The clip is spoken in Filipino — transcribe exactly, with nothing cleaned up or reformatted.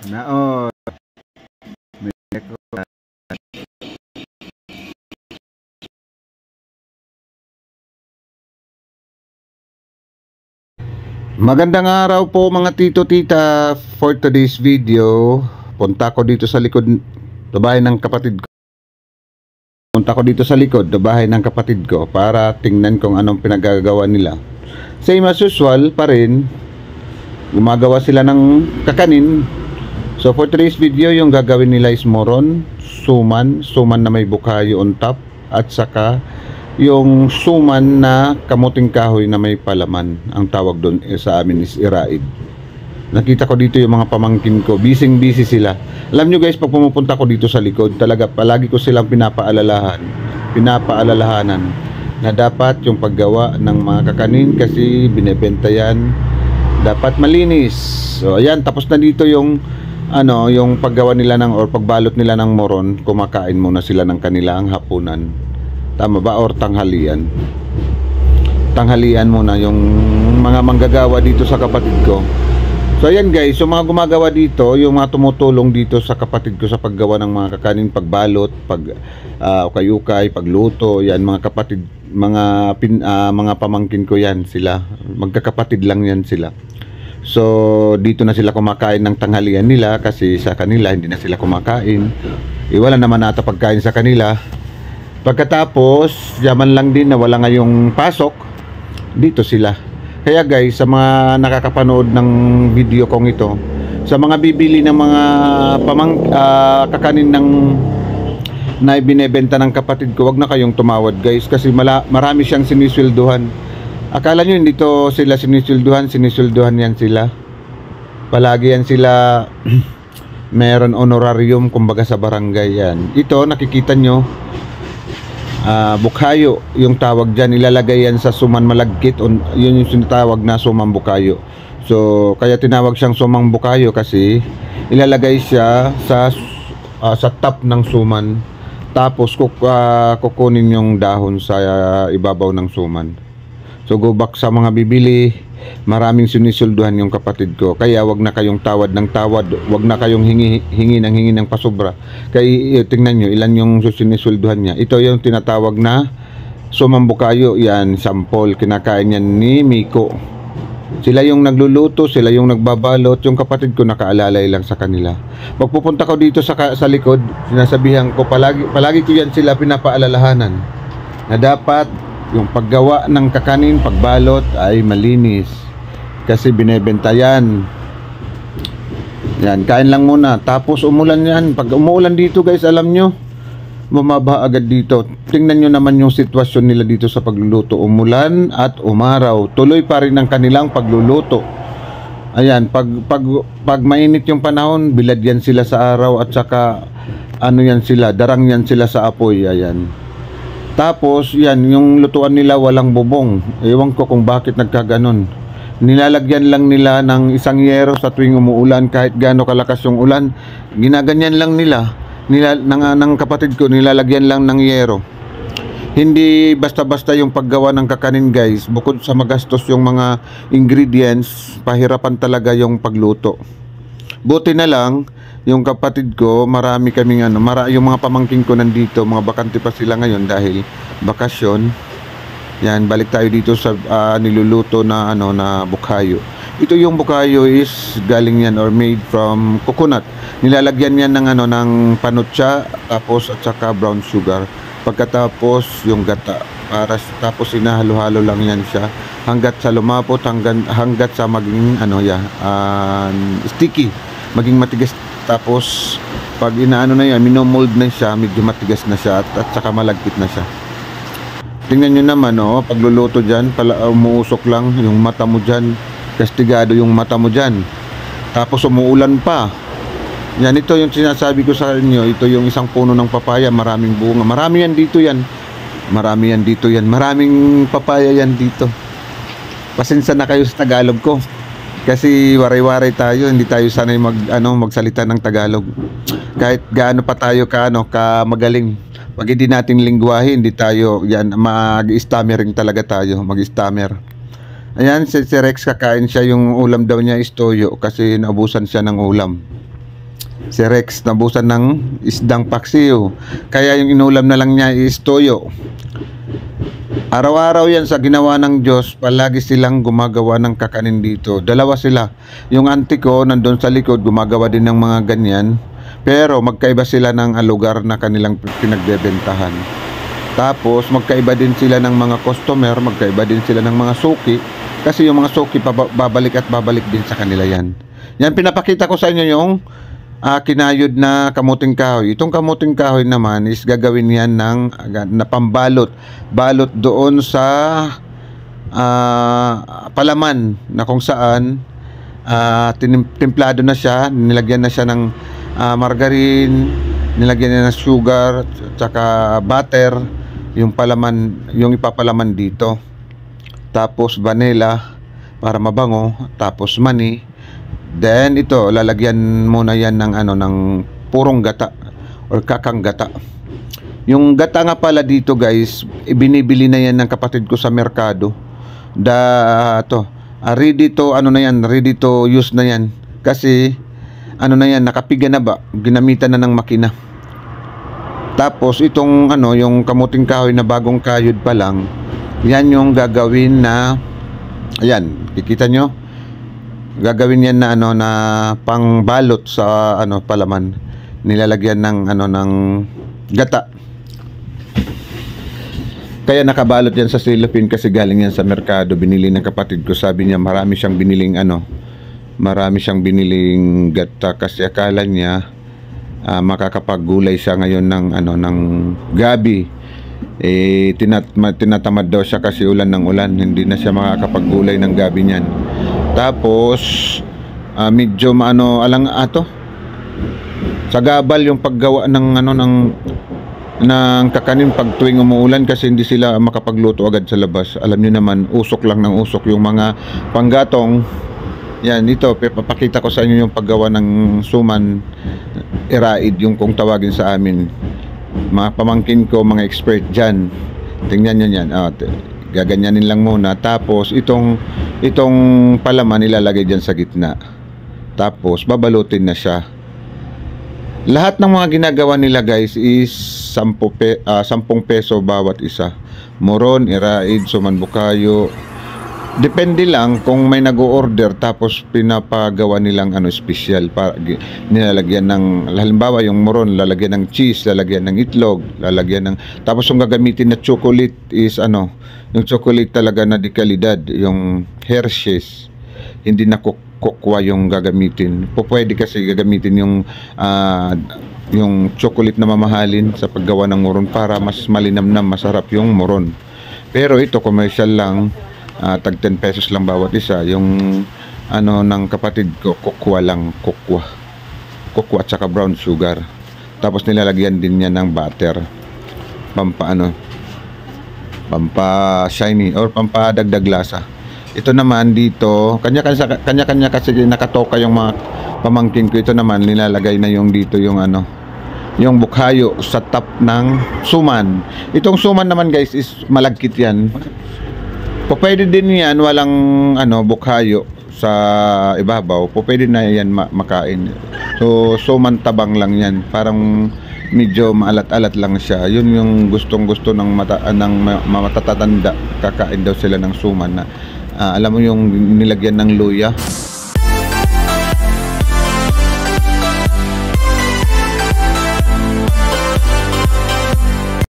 Naon. Magandang araw po mga tito tita. For today's video, punta ko dito sa likod sa bahay ng kapatid ko. Punta ko dito sa likod sa bahay ng kapatid ko para tingnan kung anong pinagagawa nila. Same as usual pa rin, gumagawa sila ng kakanin. So for today's video, yung gagawin nila is moron, suman, suman na may bukayo on top, at saka yung suman na kamuting kahoy na may palaman. Ang tawag doon eh, sa amin is iraid. Nakita ko dito yung mga pamangkin ko, busy busy sila. Alam nyo guys, pag pumupunta ko dito sa likod, talaga palagi ko silang pinapaalalahan pinapaalalahanan na dapat yung paggawa ng mga kakanin, kasi binebenta yan, dapat malinis. So ayan, tapos na dito yung ano, yung paggawa nila ng or pagbalot nila ng moron. Kumakain muna sila ng kanilang hapunan. Tama ba? Or tanghalian. Tanghalian muna yung mga manggagawa dito sa kapatid ko. So ayan guys, yung mga gumagawa dito, yung mga tumutulong dito sa kapatid ko sa paggawa ng mga kakanin, pagbalot, pag uh, ukay-ukay, pagluto, yan mga kapatid, mga pin, uh, mga pamangkin ko yan sila. Magkakapatid lang yan sila. So dito na sila kumakain ng tanghalian nila, kasi sa kanila hindi na sila kumakain. Iwala naman nata pagkain sa kanila. Pagkatapos, yaman lang din na wala ngayong pasok, dito sila. Kaya guys, sa mga nakakapanood ng video kong ito, sa mga bibili ng mga pamang, uh, kakanin ng na binebenta ng kapatid ko, wag na kayong tumawad guys, kasi mala, marami siyang siniswelduhan. Akala nyo hindi to sila siniswelduhan, siniswelduhan yan sila. Palagi yan sila meron honorarium kumbaga sa barangay yan. Ito nakikita nyo, Uh, bukayo yung tawag dyan, ilalagay yan sa suman malagkit, on, yun yung sinatawag na sumang bukayo. So kaya tinawag siyang sumang bukayo kasi ilalagay siya sa uh, sa top ng suman, tapos kuk, uh, kukunin yung dahon sa uh, ibabaw ng suman. So go back sa mga bibili, maraming sinisulduhan yung kapatid ko. Kaya wag na kayong tawad ng tawad, wag na kayong hingi, hingi ng hingi ng pasobra. Kaya tingnan nyo ilan yung sinisulduhan niya. Ito yung tinatawag na sumambukayo, yan sample, kinakain yan ni Miko. Sila yung nagluluto, sila yung nagbabalot. Yung kapatid ko nakaalalay lang sa kanila. Pag pupunta ko dito sa, sa likod, sinasabihan ko palagi, palagi ko yan sila pinapaalalahanan na dapat yung paggawa ng kakanin, pagbalot ay malinis, kasi binebenta yan. Yan, kain lang muna. Tapos umulan yan. Pag umuulan dito guys, alam nyo, bumaba agad dito. Tingnan nyo naman yung sitwasyon nila dito sa pagluluto. Umulan at umaraw, tuloy pa rin ang kanilang pagluluto. Ayan, pag, pag, pag mainit yung panahon, bilad yan sila sa araw, at saka ano yan sila, darang yan sila sa apoy. Ayan. Tapos yan, yung lutuan nila walang bubong. Ewan ko kung bakit nagkaganon. Nilalagyan lang nila ng isang yero sa tuwing umuulan, kahit gaano kalakas yung ulan. Ginaganyan lang nila, nila ng, ng kapatid ko, nilalagyan lang ng yero. Hindi basta-basta yung paggawa ng kakanin guys. Bukod sa magastos yung mga ingredients, pahirapan talaga yung pagluto. Buti na lang yung kapatid ko, marami kaming ano, mara, yung mga pamangkin ko nandito, mga bakante pa sila ngayon dahil bakasyon. Yan, balik tayo dito sa uh, niluluto na ano na bukayo. Ito yung bukayo is galing yan or made from coconut. Nilalagyan yan ng ano ng panutsa, tapos at saka brown sugar. Pagkatapos yung gata, para tapos inahalo-halo lang yan siya hanggat sa lumapot, hanggang hanggat sa maging ano ya, uh, sticky, maging matigas. Tapos pag inaano na yan, minomold na siya, medyo matigas na siya, at, at saka malagkit na siya. Tingnan nyo naman, oh, pagluluto dyan, pala, umuusok lang yung mata mo dyan, kastigado yung mata mo dyan. Tapos umuulan pa. Yan, ito yung sinasabi ko sa inyo, ito yung isang puno ng papaya, maraming bunga. Marami yan dito yan. Marami yan dito yan. Maraming papaya yan dito. Pasensya na kayo sa Tagalog ko. Kasi waray-waray tayo, hindi tayo sanay mag ano magsalita ng Tagalog. Kahit gaano pa tayo ka ano ka magaling, pag hindi natin lingwahe, hindi tayo yan mag-stammering talaga tayo, mag-stammer. Ayan, si, si Rex kakain siya, yung ulam daw niya is toyo kasi naubusan siya ng ulam. Si Rex nabusan ng isdang paksiw. Kaya yung inulam na lang niya is toyo. Araw-araw yan sa ginawa ng Diyos, palagi silang gumagawa ng kakanin dito. Dalawa sila. Yung auntie ko nandun sa likod, gumagawa din ng mga ganyan. Pero magkaiba sila ng lugar na kanilang pinagbebentahan. Tapos magkaiba din sila ng mga customer, magkaiba din sila ng mga suki. Kasi yung mga suki babalik at babalik din sa kanila yan. Yan, pinapakita ko sa inyo yung uh, kinayod na kamuting kahoy. Itong kamuting kahoy naman is gagawin yan ng na pambalot. Balot doon sa uh, palaman na kung saan uh, timplado na siya, nilagyan na siya ng uh, margarine, nilagyan na ng sugar, tsaka butter, yung palaman, yung ipapalaman dito. Tapos vanilla para mabango, tapos mani. Then ito lalagyan muna yan ng ano ng purong gata or kakang gata. Yung gata nga pala dito guys, ibinibili na yan ng kapatid ko sa merkado. Da to, uh, ready to ano na yan, ready to use na yan. Kasi ano na yan, nakapiga na ba, ginamitan na ng makina. Tapos itong ano, yung kamuting kahoy na bagong kayod pa lang, yan yung gagawin na, ayan, kikita nyo, gagawin yan na ano na pangbalot sa ano palaman, nilalagyan ng ano ng gata. Kaya nakabalot yan sa cellophane kasi galing yan sa merkado, binili ng kapatid ko. Sabi niya marami siyang biniling ano, marami siyang biniling gata kasi akala niya uh, makakapaggulay siya ngayon ng ano ng gabi. Eh tinat tinatamad daw siya kasi ulan ng ulan, hindi na siya makakapaggulay ng gabi niyan. Tapos uh, medyo maano alang ato sa gabal yung paggawa ng ano ng ng kakanin pag tuwing umuulan kasi hindi sila makapagluto agad sa labas. Alam niyo naman, usok lang ng usok yung mga panggatong. Yan, ito papakita ko sa inyo yung paggawa ng suman iraid, yung kung tawagin sa amin. Mga pamangkin ko, mga expert dyan, tingnan nyo yan. Oh, gaganyanin lang muna. Tapos itong itong palaman nilalagay dyan sa gitna. Tapos babalutin na siya. Lahat ng mga ginagawa nila guys is sampu pe, uh, sampung peso bawat isa. Moron, iraid, suman bukayo. Depende lang kung may nag-o-order tapos pinapagawa nilang ano special para nilalagyan ng, halimbawa yung moron lalagyan ng cheese, lalagyan ng itlog, lalagyan ng, tapos yung gagamitin na chocolate is ano, yung chocolate talaga na di kalidad, yung Hershey's, hindi na kokwa yung gagamitin. Po pwede kasi gagamitin yung uh, yung chocolate na mamahalin sa paggawa ng moron para mas malinamnam, masarap yung moron. Pero ito commercial lang. Uh, tag ten pesos lang bawat isa. Yung ano ng kapatid ko, kokwa lang, kokwa kokwa at saka brown sugar. Tapos nilalagyan din niya ng butter pampa ano pampa shiny or pampa dagdag lasa. Ito naman dito kanya-kanya kanya-kanya kasi nakatoka yung mga pamangkin ko. Ito naman nilalagay na yung dito yung ano yung bukhayo sa top ng suman. Itong suman naman guys is malagkit yan. Po pwede din yan walang ano bukhayo sa ibabaw. Po pwede na yan ma makain. So suman tabang lang yan. Parang medyo maalat-alat lang siya. Yun yung gustong-gusto ng mata ng matatanda. Kakain daw sila ng suman na uh, alam mo yung nilagyan ng luya.